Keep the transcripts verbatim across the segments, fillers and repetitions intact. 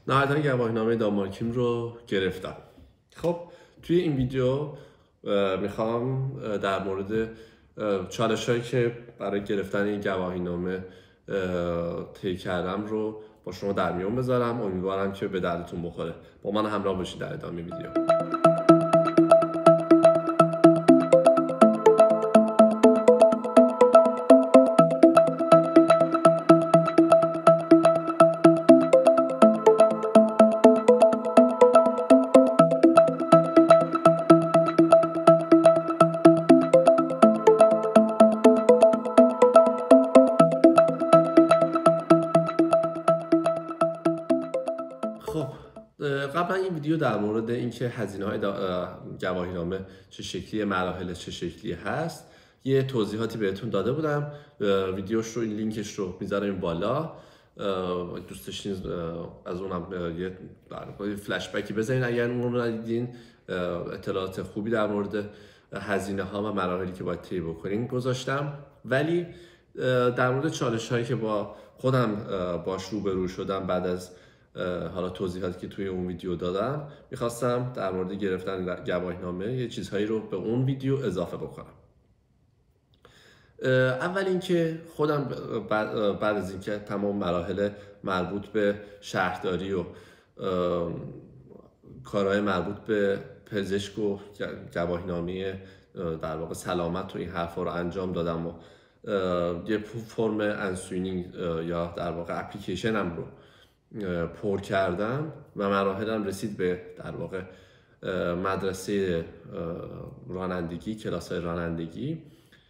نهایتاً گواهینامه دانمارکیم رو گرفتم. خب توی این ویدیو میخوام در مورد چالش هایی که برای گرفتن این گواهینامه طی کردم رو با شما در میون بذارم. امیدوارم که به دردتون بخوره. با من همراه باشید در ادامه ویدیو. خب قبلا این ویدیو در مورد اینکه هزینه‌های گواهینامه چه شکلی، مراحل چه شکلی هست یه توضیحاتی بهتون داده بودم. ویدیوش رو، این لینکش رو میذارم این بالا. دوست داشتین از اونم یه در فلش بکی بزنین اگر اون رو ندیدین. اطلاعات خوبی در مورد هزینه ها و مراحلی که باید طی بکنین گذاشتم. ولی در مورد چالش هایی که با خودم باش روبرو شدم بعد از حالا توضیحاتی که توی اون ویدیو دادم، میخواستم در مورد گرفتن گواهینامه یه چیزهایی رو به اون ویدیو اضافه بکنم. اول اینکه خودم بعد از اینکه تمام مراحل مربوط به شهرداری و کارهای مربوط به پزشک و گواهینامه در واقع سلامت و این حرفا رو انجام دادم و یه فرم انسوینینگ یا در واقع اپلیکیشنم رو پر کردم و مراحلم رسید به در واقع مدرسه رانندگی، کلاس‌های رانندگی.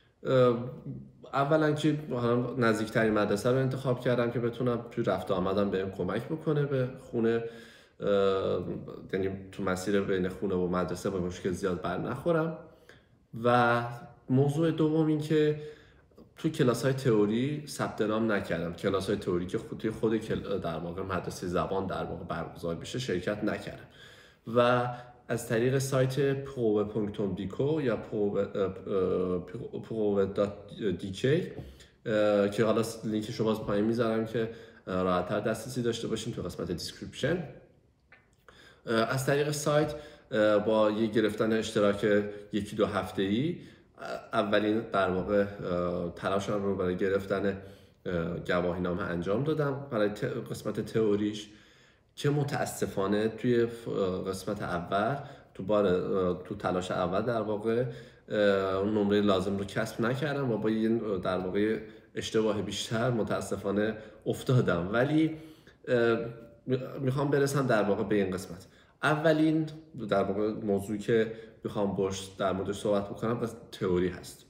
اولا که نزدیکترین مدرسه رو انتخاب کردم که بتونم توی رفت آمدم بهم کمک بکنه به خونه، یعنی تو مسیر بین خونه و مدرسه با مشکل زیاد بر نخورم. و موضوع دوم این که تو کلاس‌های تئوری ثبت نام نکردم. کلاس‌های تئوری که خود توی خود در واقع مدرسه زبان در واقع برگزار بشه شرکت نکردم و از طریق سایت پرووه پونکت دیکو یا پرووه دات دیکی که حالا لینکش رو باز پایین میذارم که راحت‌تر دسترسی داشته باشین تو قسمت دیسکریپشن. از طریق سایت با یه گرفتن اشتراک یکی دو هفته‌ای اولین در واقع تلاشم رو برای گرفتن گواهینامه انجام دادم برای قسمت تئوریش، که متاسفانه توی قسمت اول تو بار تو تلاش اول در واقع نمره لازم رو کسب نکردم و با یه در واقع اشتباه بیشتر متاسفانه افتادم. ولی میخوام برسم در واقع به این قسمت. اولین در واقع موضوعی که میخوام باش در موردش صحبت بکنم بس تئوری هست.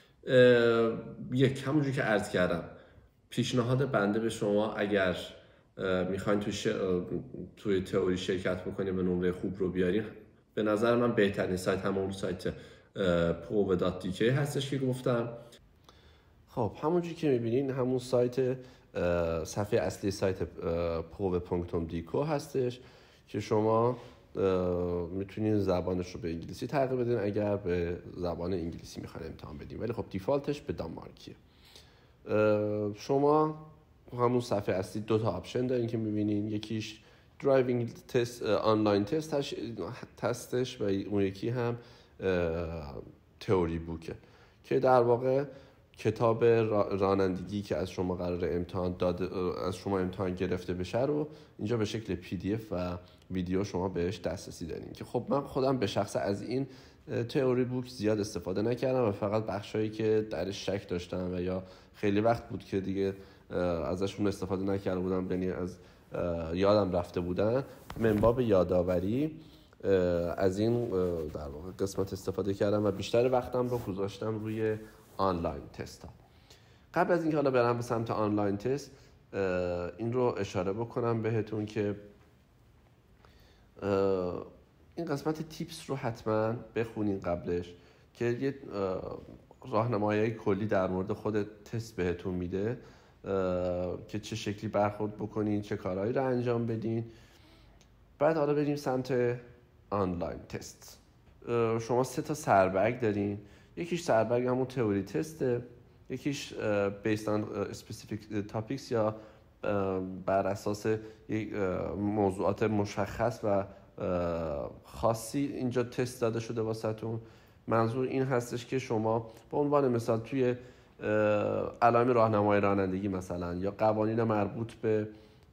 یک، همونجوری که عرض کردم، پیشنهاد بنده به شما اگر میخواین توی, ش... توی تئوری شرکت بکنید و نمره خوب رو بیارین، به نظر من بهترین سایت همون سایت پرووه دات دیکی هستش که گفتم. خب همونجوری که میبینین همون سایت صفحه اصلی سایت پرووه پونکت دیکو هستش که شما میتونین زبانش رو به انگلیسی تغییر بدین اگر به زبان انگلیسی میخواین امتحان بدین، ولی خب دیفالتش به دانمارکیه. شما همون صفحه اصلی دو تا آپشن دارین که میبینین، یکیش درایوینگ تست آنلاین تست تستش و اون یکی هم تئوری بوکه که در واقع کتاب رانندگی که از شما قرار امتحان داده از شما امتحان گرفته بشه رو اینجا به شکل پی دی اف و ویدیو شما بهش دسترسی دارین. که خب من خودم به شخص از این تئوری بوک زیاد استفاده نکردم و فقط بخشایی که درش شک داشتم و یا خیلی وقت بود که دیگه ازشون استفاده نکرده بودم، یعنی از یادم رفته بودن، من باب یادآوری از این در واقع قسمت استفاده کردم و بیشتر وقتم رو گذاشتم روی آنلاین تست ها. قبل از اینکه حالا برم به سمت آنلاین تست، این رو اشاره بکنم بهتون که این قسمت تیپس رو حتما بخونین قبلش که یه راهنمایی کلی در مورد خود تست بهتون میده که چه شکلی برخورد بکنین، چه کارهایی رو انجام بدین. بعد حالا بریم سمت آنلاین تست. شما سه تا سربرگ دارین. یکیش سربرگ همون تئوری تسته، یکیش based on specific topics یا بر اساس یک موضوعات مشخص و خاصی اینجا تست داده شده واسهتون. منظور این هستش که شما به عنوان مثال توی علائم راهنمای رانندگی مثلا یا قوانین مربوط به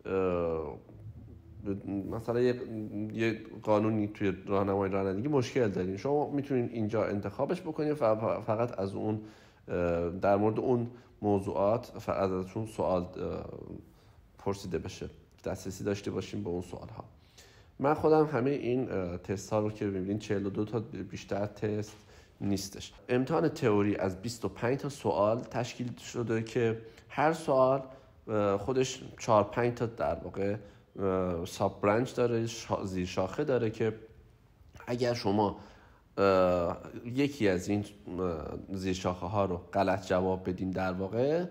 مثلا یه, یه قانونی توی راهنمای رانندگی مشکل دارین، شما میتونین اینجا انتخابش بکنید فقط از اون در مورد اون موضوعات فقط ازتون سوال پرسیده بشه، دسترسی داشته باشیم به اون سوال ها. من خودم همه این تست ها رو که ببینید چهل و دو تا بیشتر تست نیستش. امتحان تئوری از بیست و پنج تا سوال تشکیل شده که هر سوال خودش چهار پنج تا در واقع ساب برانچ داره، زیر شاخه داره که اگر شما یکی از این زیر شاخه ها رو غلط جواب بدین در واقع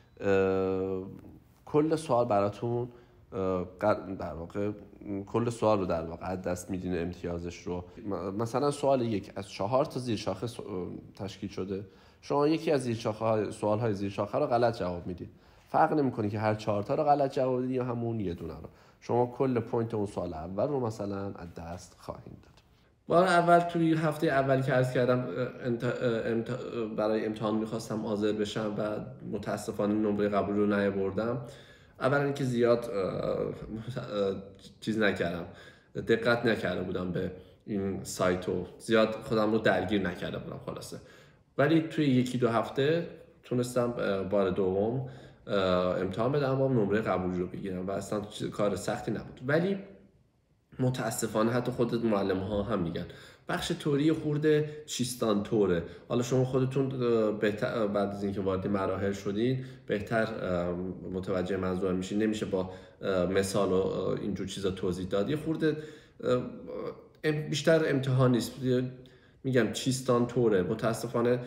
کل سوال براتون در واقع کل سوال رو در واقع از دست میدین، امتیازش رو. مثلا سوال یک از چهار تا زیر شاخه تشکیل شده، شما یکی از زیر شاخه سوال های زیر شاخه رو غلط جواب میدید، فرق نمیکنه که هر چهار تا رو غلط جواب بدید یا همون یه دونه رو، شما کل پوینت اون سوال اول رو مثلا از دست خواهید داد. بار اول توی هفته اولی که عرض کردم انت... امت... برای امتحان میخواستم حاضر بشم و متاسفانه نمره قبول رو نیاوردم. اولا اینکه زیاد چیز نکردم، دقت نکرده بودم به این سایت و زیاد خودم رو درگیر نکرده بودم خلاصه. ولی توی یکی دو هفته تونستم بار دوم امتحان بدم و نمره قبول رو بگیرم و اصلا کار سختی نبود. ولی متاسفانه حتی خود معلم ها هم میگن بخش توری خورده چیستان طوره. حالا شما خودتون بهتر بعد از اینکه وارد مراحل شدین بهتر متوجه منظور میشین، نمیشه با مثال و اینجور چیزا توضیح داد. یه خورده بیشتر امتحان نیست، میگم چیستان طوره. متاسفانه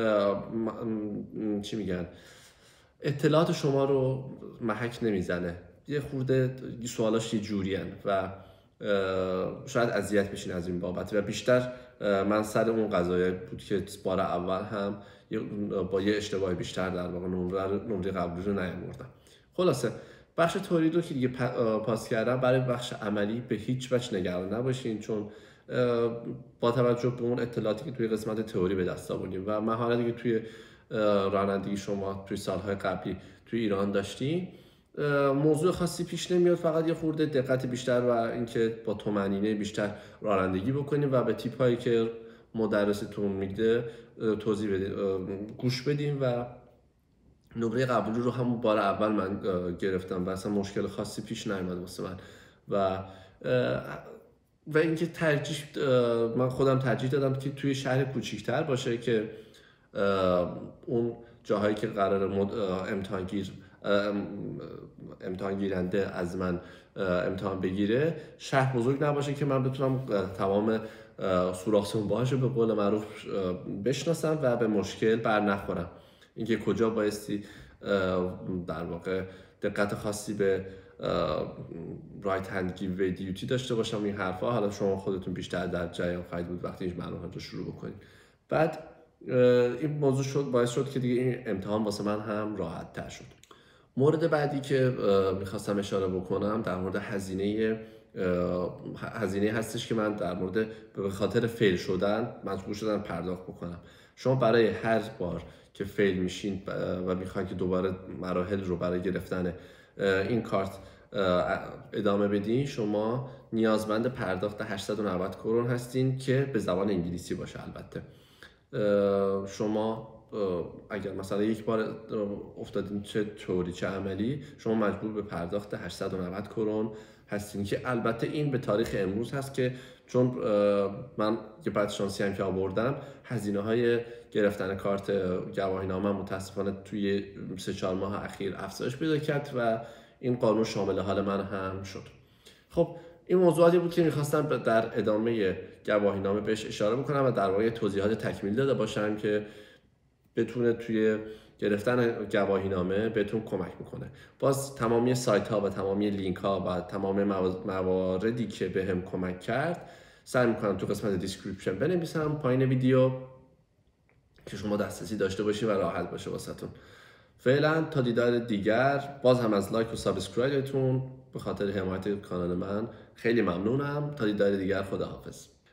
چی میگن اطلاعات شما رو محک نمیزنه، یه خورده سوالاش یه جورین و شاید اذیت بشین از این بابت. و بیشتر من سر اون قضایه بود که بار اول هم با یه اشتباه بیشتر در واقع نمره قبول رو نیاوردم. خلاصه بخش تولید رو که دیگه پاس کردم، برای بخش عملی به هیچ وجه نگران نباشین، چون با توجه به اون اطلاعاتی که توی قسمت تئوری به دست آوردیم و مهارتی که توی رانندگی شما توی سالهای قبلی توی ایران داشتین، موضوع خاصی پیش نمیاد. فقط یه خورده دقت بیشتر و اینکه با طمأنینه بیشتر رانندگی بکنیم و به تیپ هایی که مدرستون میده توضیح بدین، گوش بدیم. و نمره قبولی رو همون بار اول من گرفتم و اصلا مشکل خاصی پیش نیامد واسه من. و و اینکه ترجیح من خودم ترجیح دادم که توی شهر کوچیک‌تر باشه که اون جاهایی که قرار امتحانگیر امتحان گیرنده از من امتحان بگیره شهر بزرگ نباشه که من بتونم تمام سوراخ سنباهاش رو به قول معروف بشناسم و به مشکل بر نخورم. اینکه کجا بایستی در واقع دقت خاصی به رایت هند گیو وی دیوتی داشته باشم، این حرفا. حالا شما خودتون بیشتر در جریان خواهید بود وقتی این برنامه رو شروع بکنید. بعد این موضوع شد باعث شد که دیگه این امتحان واسه من هم راحت تر شد. مورد بعدی که میخواستم اشاره بکنم در مورد هزینه هزینه هستش که من در مورد به خاطر فیل شدن مجبور شدم پرداخت بکنم. شما برای هر بار که فیل میشین و میخواین که دوباره مراحل رو برای گرفتن این کارت ادامه بدین، شما نیازمند پرداخت هشتصد و نود کرون هستین که به زبان انگلیسی باشه. البته شما اگر مثلا یک بار افتادین چه تئوری چه عملی، شما مجبور به پرداخت هشتصد و نود کرون هستین که البته این به تاریخ امروز هست که چون من یه بعد شانسی هم که آوردم هزینه های گرفتن کارت گواهینامه متاسفانه توی سه چهار ماه اخیر افزایش پیدا کرد و این قانون شامل حال من هم شد. خب این موضوعاتی بود که میخواستم در ادامه گواهینامه بهش اشاره بکنم و در واقع توضیحات تکمیلی داده باشم که بتونه توی گرفتن گواهینامه بهتون کمک میکنه. باز تمامی سایت ها و تمامی لینک ها و تمام مواردی که بهم کمک کرد سعی میکنم تو قسمت دیسکریپشن بنویسم پایین ویدیو که شما دسترسی داشته باشید و راحت باشه واسهتون. فعلا تا دیدار دیگر، باز هم از لایک و سابسکرایبتون به خاطر حمایت کانال من خیلی ممنونم. تا دیدار دیگر، خداحافظ.